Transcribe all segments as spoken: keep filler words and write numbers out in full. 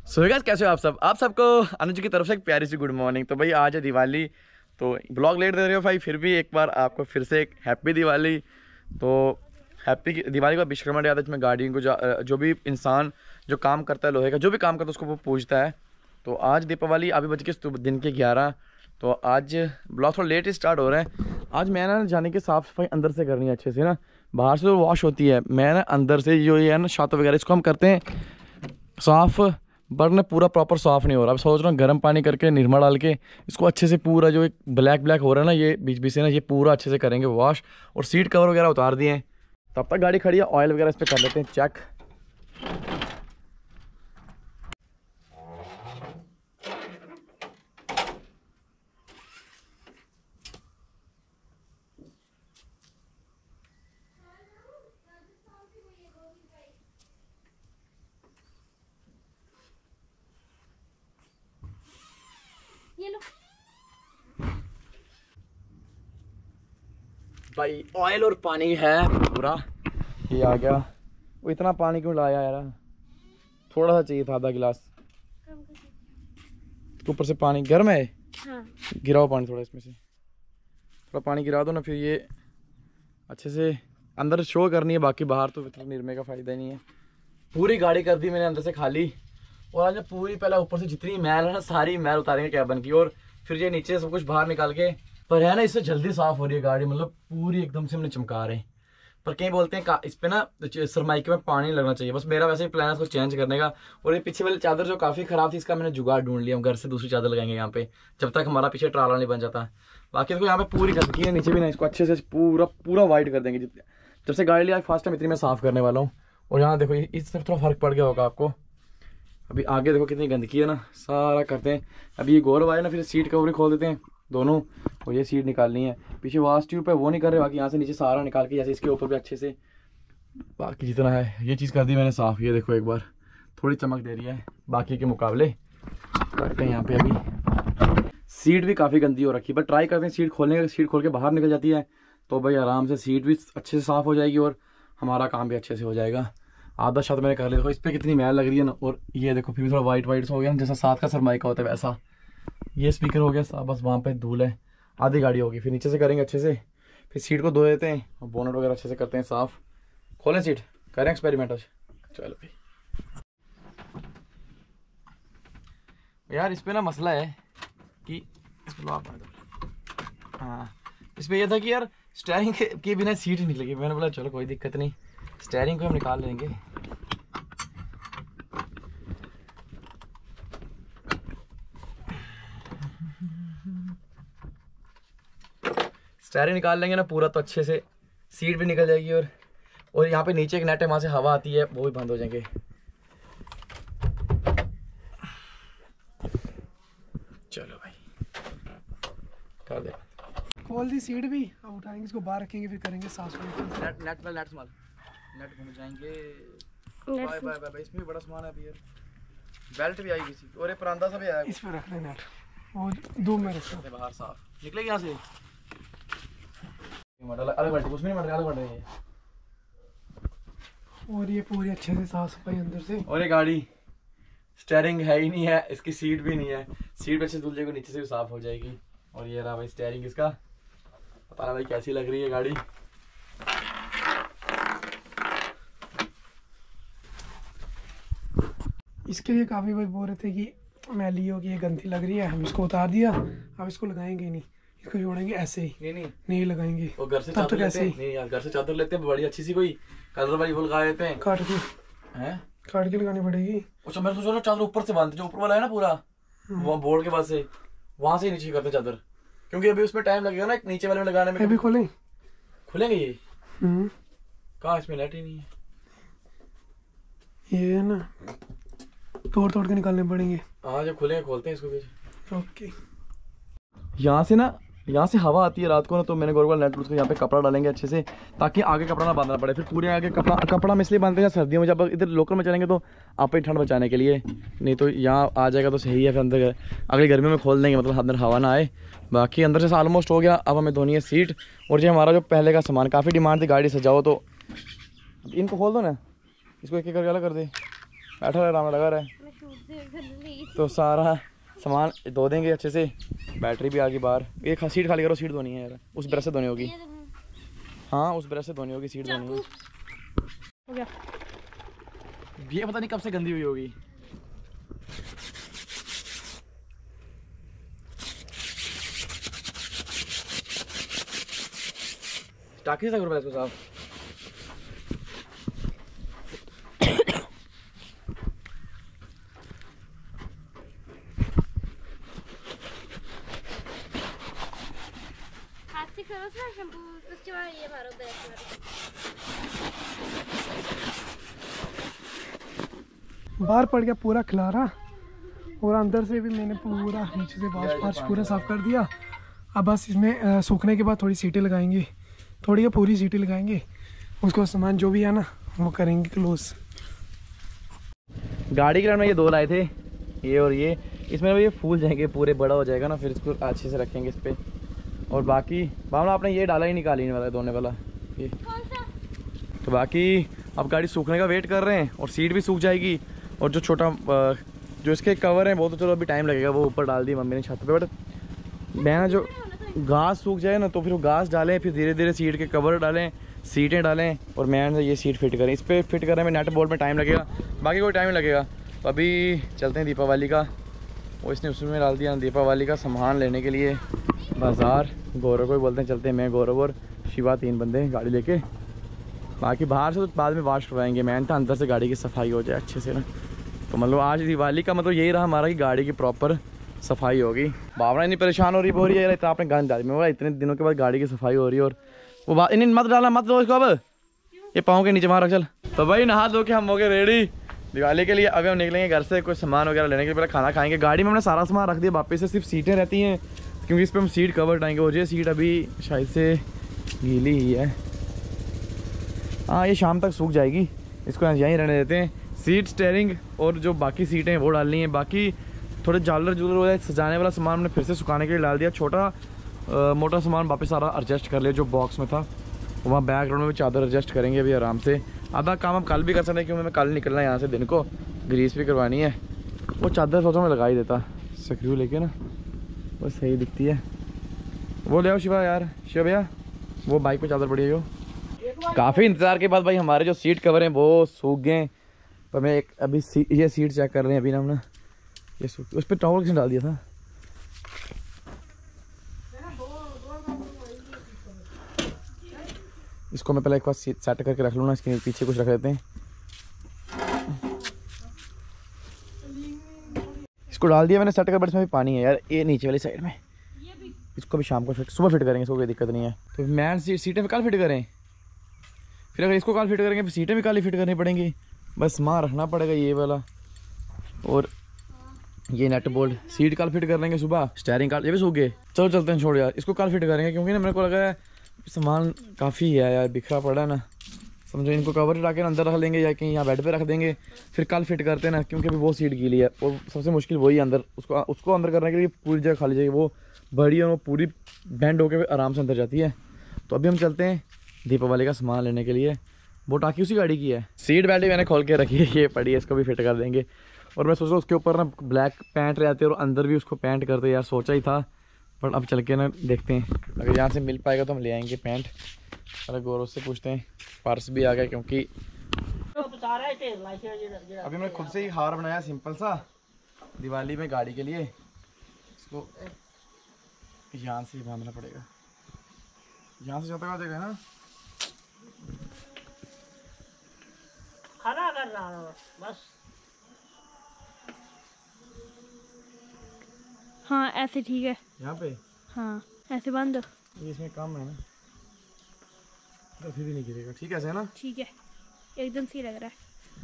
So guys कैसे हो आप सब आप सबको अनुज की तरफ से एक प्यारी सी गुड मॉर्निंग। तो भाई आज है दिवाली, तो ब्लॉग लेट दे रहे हो भाई, फिर भी एक बार आपको फिर से एक हैप्पी दिवाली। तो हैप्पी दिवाली का विश्वकर्मा डे आता है जिसमें गाड़ियों को जो भी इंसान जो काम करता है, लोहे का जो भी काम करता है उसको वो पूजता है। तो आज दीपावली अभी बज के दिन के ग्यारह। तो आज ब्लॉग थोड़ा लेट ही स्टार्ट हो रहा है। आज मैं ना जाने की साफ़ सफाई अंदर से करनी है अच्छे से ना, बाहर से तो वॉश होती है, मैं ना अंदर से जो ये है ना छत वगैरह इसको हम करते हैं साफ़, बट ना पूरा प्रॉपर साफ़ नहीं हो रहा। अब सोच रहा हूँ गर्म पानी करके निरमा डाल के इसको अच्छे से पूरा जो एक ब्लैक ब्लैक हो रहा है ना ये बीच बीच से ना ये पूरा अच्छे से करेंगे वॉश। और सीट कवर वगैरह उतार दिए हैं, तब तक गाड़ी खड़ी है, ऑयल वगैरह इस पर कर लेते हैं चेक। ये लो भाई ऑयल और पानी है पूरा, ये आ गया। वो इतना पानी क्यों लाया यार, थोड़ा सा चाहिए था, आधा गिलास। ऊपर से पानी गर्म है। हाँ। गिराओ पानी थोड़ा, इसमें से थोड़ा पानी गिरा दो ना, फिर ये अच्छे से अंदर शो करनी है, बाकी बाहर तो इतना निर्मे का फ़ायदा नहीं है। पूरी गाड़ी कर दी मैंने अंदर से खाली, और आज पूरी पहले ऊपर से जितनी मैल है ना सारी मैल उतारेंगे कैबिन की, और फिर ये नीचे सब कुछ बाहर निकाल के। पर है ना इससे जल्दी साफ़ हो रही है गाड़ी, मतलब पूरी एकदम से हमने चमका रहे हैं। पर कहीं बोलते हैं इस पे ना सरमाइके में पानी लगना चाहिए, बस मेरा वैसे ही प्लान है इसको चेंज करने का। और ये पीछे वाली चादर जो काफ़ी ख़राब थी, इसका मैंने जुगाड़ ढूंढ लिया, हम घर से दूसरी चादर लगाएंगे यहाँ पे जब तक हमारा पीछे ट्राला नहीं बन जाता। बाकी इसको यहाँ पे पूरी गंदगी है नीचे भी ना, इसको अच्छे से पूरा पूरा वाइट कर देंगे। जब से गाड़ी लिया फर्स्ट टाइम इतनी मैं साफ़ करने वाला हूँ। और यहाँ देखो इस तरफ थोड़ा फ़र्क पड़ गया होगा आपको, अभी आगे देखो कितनी गंदगी है ना, सारा करते हैं। अभी ये गोर वायर ना, फिर सीट कवर खोल देते हैं दोनों, और ये सीट निकालनी है। पीछे वाश ट्यूब है वो नहीं कर रहे, बाकी यहाँ से नीचे सारा निकाल के जैसे इसके ऊपर भी अच्छे से बाकी जितना है ये चीज़ कर दी मैंने साफ़। ये देखो एक बार थोड़ी चमक दे रही है बाकी के मुकाबले। करते हैं यहाँ पे, अभी सीट भी काफ़ी गंदी हो रखी है, बट ट्राई करते हैं सीट खोलने का। सीट खोल के बाहर निकल जाती है तो भाई आराम से सीट भी अच्छे से साफ़ हो जाएगी और हमारा काम भी अच्छे से हो जाएगा। आधा छत मैंने कर लिया, देखो इस पर कितनी मैल लग रही है ना। और ये देखो फिर भी थोड़ा वाइट वाइट हो गया जैसा साथ का सरमाइका होता है वैसा। ये स्पीकर हो गया, बस वहाँ पे धूल है, आधी गाड़ी होगी। फिर नीचे से करेंगे अच्छे से, फिर सीट को धो देते हैं और बोनट वगैरह अच्छे से करते हैं साफ़। खोलें सीट, करें एक्सपेरिमेंट आज। चलो भाई यार इस पर ना मसला है कि इसको आप हाँ इस पर यह था कि यार स्टेयरिंग के बिना सीट ही निकलेगी। मैंने बोला चलो कोई दिक्कत नहीं, स्टेयरिंग को हम निकाल लेंगे। स्टेयरिंग निकाल लेंगे ना पूरा तो अच्छे से सीट भी निकल जाएगी। और और यहाँ पे नीचे एक नेट है, वहाँ से हवा आती है, वो भी बंद हो जाएंगे। चलो भाई कर दे, खोल दी सीट भी। अब उठाएंगे इसको, बाहर रखेंगे, फिर करेंगे साफ सफाई। नेट नेट वाला नेट संभाल, नेट घूम जाएंगे। Bye bye bye. इसमें बड़ा सामान है अभी यार, बेल्ट भी आई किसी, और ये परांदा सा भी आया, इस पे रख ले नेट, वो दो में रखो। बाहर साफ निकलेगी यहाँ से। मॉडल अलग बैठ, उसमें मॉडल अलग बैठ रही है। और ये पूरी अच्छे से साफ सफाई अंदर से। और ये गाड़ी स्टेयरिंग है ही नहीं है, इसकी सीट भी नहीं है। सीट अच्छे से धुल जाएगी, नीचे से भी साफ हो जाएगी। और ये रहा भाई स्टेयरिंग इसका, पता नहीं भाई कैसी लग रही है गाड़ी। इसके लिए काफ़ी भाई बोल रहे थे कि मैली हो कि ये गंदी लग रही है, हम इसको उतार दिया। अब इसको लगाएंगे नहीं, इसको जोड़ेंगे ऐसे ही। नहीं नहीं नहीं लगाएंगे, वो घर से तब चादर तक ऐसे लेते हैं। नहीं यार घर से चादर लेते हैं बड़ी अच्छी सी, कोई कलर वाली वो लगा देते हैं। काट के हैं काट के लगानी पड़ेगी। अच्छा मैं सोच रहा हूँ चादर ऊपर से बांधते, जो ऊपर वाला है ना पूरा वो बोर्ड के पास से, वहां से नीचे करते चादर, क्योंकि अभी उसमें टाइम लगेगा ना नीचे वाले में लगाने में। अभी खोलें, खुलेंगे ये? हम्म कहाँ, इसमें नेट ही नहीं है। ये है ना, तोड़ तोड़ के निकालने पड़ेंगे। हाँ जब खुलेंगे खोलते हैं इसको भी। ओके, यहाँ से ना यहाँ से हवा आती है रात को ना, तो मैंने गोरगोल नेट उसको यहाँ पे कपड़ा डालेंगे अच्छे से, ताकि आगे कपड़ा ना बांधना पड़े। फिर पूरे आगे कपड़ा कपड़ा में इसलिए बांधते हैं सर्दियों में, जब इधर लोकल में चलेंगे तो आप ही ठंड बचाने के लिए, नहीं तो यहाँ आ जाएगा तो सही है। फिर अंदर अगली गर्मी में खोल देंगे, मतलब अंदर हवा ना आए। बाकी अंदर से ऑलमोस्ट हो गया, अब हमें धोनी है सीट। और जो हमारा जो पहले का सामान, काफ़ी डिमांड थी गाड़ी सजाओ, तो इनको खोल दो ना, इसको एक एक करके अलग कर दे। बैठा रहा आराम लगा रहा है। तो सारा सामान धो देंगे अच्छे से। बैटरी भी आ गई बाहर। एक सीट खाली करो, सीट धोनी है यार, उस ब्रश से धोनी होगी। हाँ उस ब्रश से धोनी होगी, सीट धोनी है। हो गया। ये पता नहीं कब से गंदी हुई होगी। टाकी से करो इसको साहब। हाथ से करो ना शैम्पू, उसके बाद ये मारो ब्रश मारो। बाहर पड़ गया पूरा खिलारा, और अंदर से भी मैंने पूरा नीचे से वाश फाश पूरा साफ कर दिया। अब बस इसमें अ, सूखने के बाद थोड़ी सीटें लगाएंगे, थोड़ी या पूरी सीटें लगाएंगे। उसको सामान जो भी है ना वो करेंगे क्लोज। गाड़ी के लिए ये दो लाए थे, ये और ये। इसमें ये फूल जाएंगे पूरे, बड़ा हो जाएगा ना, फिर इसको अच्छे से रखेंगे इस पर। और बाकी बावला आपने ये डाला ही निकाली वाला धोने वाला ये। तो बाकी अब गाड़ी सूखने का वेट कर रहे हैं, और सीट भी सूख जाएगी। और जो छोटा जो इसके कवर हैं वो तो चलो अभी टाइम लगेगा, वो ऊपर डाल दी मम्मी ने छत पे। बट मैं ना जो घास सूख जाए ना तो फिर वो घास डालें, फिर धीरे धीरे सीट के कवर डालें, सीटें डालें, और मैं ये सीट फिट करें। इस पर फिट करने में नेट बोल्ट में टाइम लगेगा, बाकी कोई टाइम लगेगा। तो अभी चलते हैं दीपावली का, वो इसने उसमें डाल दिया दीपावली का सामान लेने के लिए बाज़ार। गौरव को भी बोलते हैं चलते हैं, मैं गौरव और शिवा तीन बंदे गाड़ी लेके। बाकी बाहर से तो बाद में वॉश करवाएंगे, मैं था अंदर से गाड़ी की सफाई हो जाए अच्छे से ना। तो मतलब आज दिवाली का मतलब यही रहा हमारा कि गाड़ी की प्रॉपर सफाई होगी। भावना इतनी परेशान हो रही हो रही है इतना आपने गंद डाली। मैं बोला इतने दिनों के बाद गाड़ी की सफाई हो रही है, और वो बात इन मत डालना, मत दो इसको। अब ये पाँव के नीचे मार रख चल। तो भाई नहा धो के हम हो गए रेडी दिवाली के लिए। अभी हम निकलेंगे घर से कुछ सामान वगैरह लेने के लिए, पहले खाना खाएंगे। गाड़ी में हमने सारा सामान रख दिया वापस से, सिर्फ सीटें रहती हैं क्योंकि इस पर हम सीट कवर डालेंगे। और ये सीट अभी शायद से गीली ही है, हाँ ये शाम तक सूख जाएगी, इसको यहीं रहने देते हैं। सीट स्टेयरिंग और जो बाकी सीटें हैं वो डालनी है। बाकी थोड़े झालर जुलर हो जाए सजाने वाला सामान हमने फिर से सुखाने के लिए डाल दिया। छोटा आ, मोटा सामान वापस सारा एडजस्ट कर लिया जो बॉक्स में था, वहाँ बैकग्राउंड में भी चादर एडजस्ट करेंगे अभी आराम से। आधा काम हम कल भी कर सकते हैं क्योंकि मैं कल निकलना है यहाँ से दिन को, ग्रीस भी करवानी है। वो चादर सोचा मैं लगा ही देता स्क्रू लेके ना, वो सही दिखती है। वो ले आओ शिवा यार, शिवा भैया वो बाइक पे चादर पड़ी है। वो काफ़ी इंतज़ार के बाद भाई हमारे जो सीट कवर हैं वो सूख गए। पर मैं एक अभी सी, ये सीट चेक कर रहे हैं अभी ना हम ना, ये सूख उस पर टॉवल किसने डाल दिया था। इसको मैं पहले एक बार सेट करके रख लूँ ना, इसके पीछे कुछ रख देते हैं। इसको डाल दिया मैंने सेट कर, बट इसमें भी पानी है यार ये नीचे वाली साइड में। इसको भी शाम को फिट सुबह फिट करेंगे, इसको कोई दिक्कत नहीं है। तो मैन सीट सीटें भी कल फिट करें, फिर अगर इसको कल फिट करेंगे फिर सीटें भी कल ही फिट करनी पड़ेंगी। बस माँ रखना पड़ेगा ये वाला, और ये नेट बोल्ट सीट कल फिट कर लेंगे सुबह। स्टेयरिंग कल, ये भी सूख गए। चलो चलते हैं छोड़ यार, इसको कल फिट करेंगे क्योंकि ना मेरे को लगा है सामान काफ़ी है यार, बिखरा पड़ा है ना। समझो इनको कवर हटा के अंदर रख लेंगे या कहीं यहाँ बेड पे रख देंगे, फिर कल फिट करते हैं ना, क्योंकि अभी वो सीट गीली है। वो सबसे मुश्किल वही अंदर, उसको उसको अंदर करने के लिए पूरी जगह खाली चाहिए। वो बड़ी है, वो पूरी बैंड होकर आराम से अंदर जाती है। तो अभी हम चलते हैं दीपावली का सामान लेने के लिए। वो टाकी उसी गाड़ी की है। सीट बेल्ट भी मैंने खोल के रखी है, ये पड़ी है, इसको भी फिट कर देंगे। और मैं सोच रहा हूँ उसके ऊपर ना ब्लैक पैंट रहते और अंदर भी उसको पैंट करते यार, सोचा ही था। पर अब चल के ना देखते हैं, अगर यहाँ से मिल पाएगा तो हम ले आएंगे पैंट। अरे गौरव से पूछते हैं, पर्स भी आ गया क्योंकि अभी मैंने खुद से ही हार बनाया सिंपल सा दिवाली में गाड़ी के लिए। इसको यहाँ से ही बांधना पड़ेगा, यहाँ से जाता हुआ ना। खड़ा कर रहा हूँ बस। हाँ ऐसे ठीक है, यहाँ पे हाँ ऐसे बांध दो। ये इसमें कम है ना, तो फिर भी नहीं गिरेगा। ठीक है ऐसे है ना, ठीक है एकदम सही लग रहा है।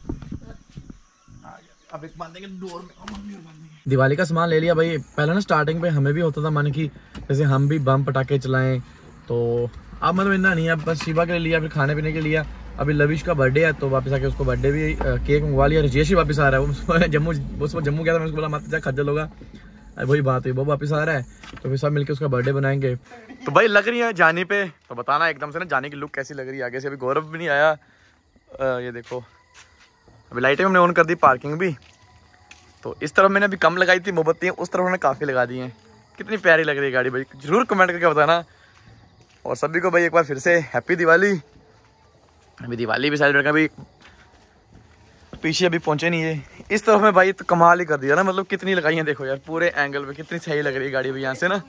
अब एक बांधेंगे डोर में, मम्मी और बांधेंगे। दिवाली का सामान ले लिया भाई। पहले ना स्टार्टिंग पे हमें भी होता था मन की जैसे हम भी बम पटाखे चलाएं, तो अब मतलब इतना नहीं है। बस शिवा के लिए लिया, फिर खाने पीने के लिए। अभी लविश का बर्थडे है तो वापस आके उसको बर्थडे भी केक मंगवा लिया। रजेश ही वापस आ रहा है, वो जम्मू वो जम्मू गया था, मैं उसको बोला मत जा खज्जल होगा। वही बात हुई, वो वापस आ रहा है तो फिर सब मिलके उसका बर्थडे बनाएंगे। तो भाई लग रही है जानी पे, तो बताना एकदम से ना जाने की लुक कैसी लग रही है आगे से। अभी गौरव भी नहीं आया, आ, ये देखो अभी लाइटें हमने ऑन कर दी, पार्किंग भी। तो इस तरफ मैंने अभी कम लगाई थी मोमबत्तियाँ, उस तरफ उन्होंने काफ़ी लगा दी हैं। कितनी प्यारी लग रही है गाड़ी भाई, जरूर कमेंट करके बताना। और सभी को भाई एक बार फिर से हैप्पी दिवाली। अभी दिवाली भी सेलिब्रेट अभी पीछे अभी पहुंचे नहीं है। इस तरफ में भाई तो कमाल ही कर दिया ना, मतलब कितनी लगाई है देखो यार, पूरे एंगल पे कितनी सही लग रही है गाड़ी भी यहाँ से ना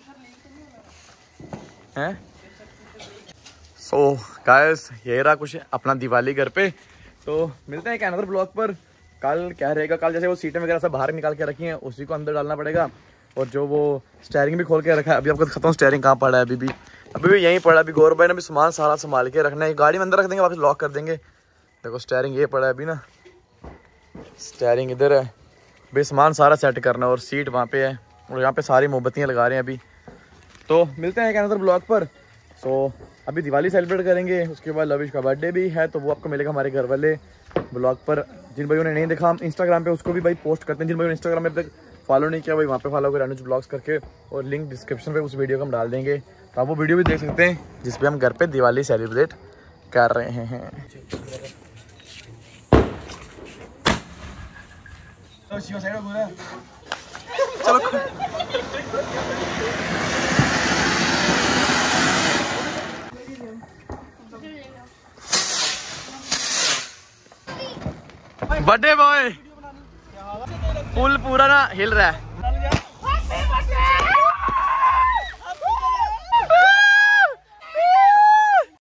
है। सो गाइस ये रहा कुछ अपना दिवाली घर पे। तो मिलते हैं एक अनदर ब्लॉग पर। कल क्या रहेगा, कल जैसे वो सीटें वगैरह सब बाहर निकाल के रखी हैं उसी को अंदर डालना पड़ेगा। और जो वो स्टेयरिंग भी खोल के रखा है, अभी आपको खत्म स्टेयरिंग कहाँ पड़ा है, अभी भी अभी भी यहीं पड़ा है। अभी गौरव भाई ने भी सामान सारा संभाल के रखना है, गाड़ी में अंदर रख देंगे, वापस लॉक कर देंगे। देखो स्टेयरिंग ये पड़ा है अभी ना, स्टेयरिंग इधर है, भाई सामान सारा सेट करना है। और सीट वहाँ पे है और यहाँ पे सारी मोमबत्तियाँ लगा रहे हैं अभी। तो मिलते हैं एक अनदर ब्लॉग पर। सो अभी दिवाली सेलिब्रेट करेंगे, उसके बाद लविश का बर्थडे भी है, तो वो आपको मिलेगा हमारे घर वाले ब्लॉग पर। जिन भाइयों ने नहीं देखा हम इंस्टाग्राम पे उसको भी भाई पोस्ट करते हैं, जिन भाइयों ने इंस्टाग्राम में अब तक फॉलो नहीं किया भाई वहाँ पे फॉलो करें अनुज ब्लॉग्स करके, और लिंक डिस्क्रिप्शन पे उस वीडियो को हम डाल देंगे, तो आप वो वीडियो भी देख सकते हैं जिसपे हम घर पे दिवाली सेलिब्रेट कर रहे हैं। चलो बर्थडे बॉय फुल पूरा ना हिल रहा है।